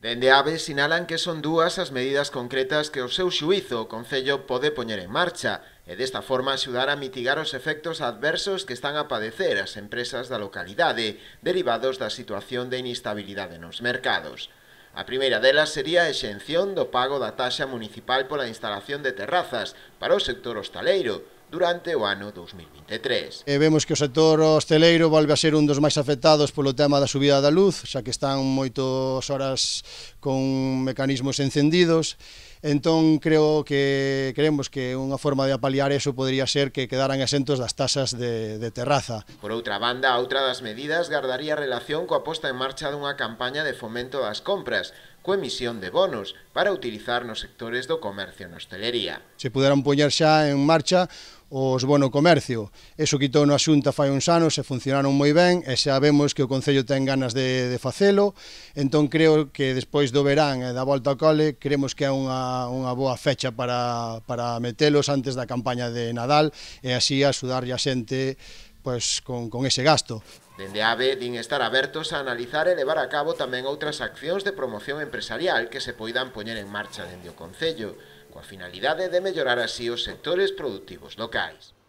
Dende AVE sinalan que son dúas as medidas concretas que o seu xuízo o Concello pode poñer en marcha e desta forma axudar a mitigar os efectos adversos que están a padecer as empresas da localidade derivados da situación de inestabilidade nos mercados. A primeira delas sería a exención do pago da taxa municipal pola instalación de terrazas para o sector hostaleiro durante o ano 2023. Vemos que o sector hosteleiro volve a ser un dos máis afectados polo tema da subida da luz, xa que están moitas horas con mecanismos encendidos. Entón creemos que unha forma de apaliar eso podría ser que quedaran exentos das taxas de terraza. Por outra banda, outra das medidas gardaría relación coa posta en marcha dunha campaña de fomento das compras, coa emisión de bonos para utilizar nos sectores do comercio e na hostelería. Se puderan poñer xa en marcha os bono comercio. Eso quitou na Xunta fai uns anos e funcionaron moi ben e xa vemos que o Concello ten ganas de facelo. Entón creo que despois do verán e da volta ao cole creemos que é unha boa fecha para metelos antes da campaña de Nadal e así axudarlle a xente pois, con ese gasto. Dende AVE din estar abertos a analizar e levar a cabo tamén outras accións de promoción empresarial que se poidan poñer en marcha dende o Concello, coa finalidade de mellorar así os sectores produtivos locais.